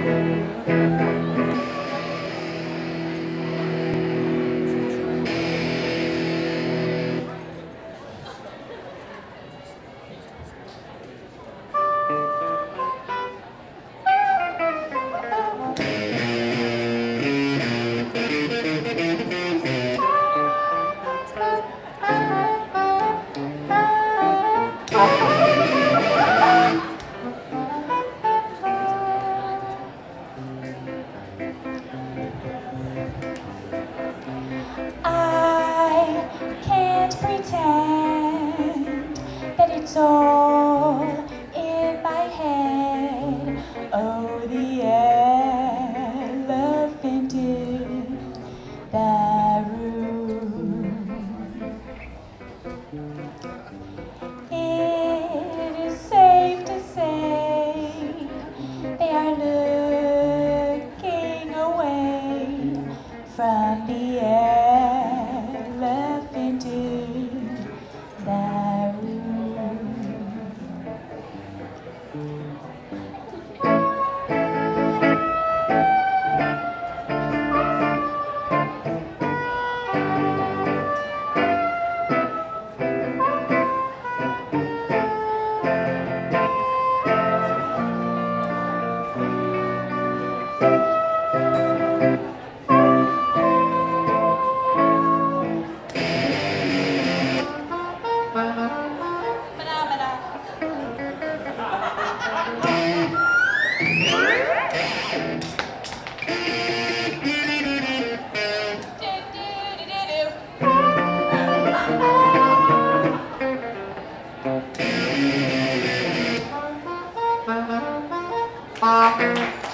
I can't pretend that it's all in my head. Oh, the elephant in the room. It is safe to say they are looking away from the elephant in the room. Thank you.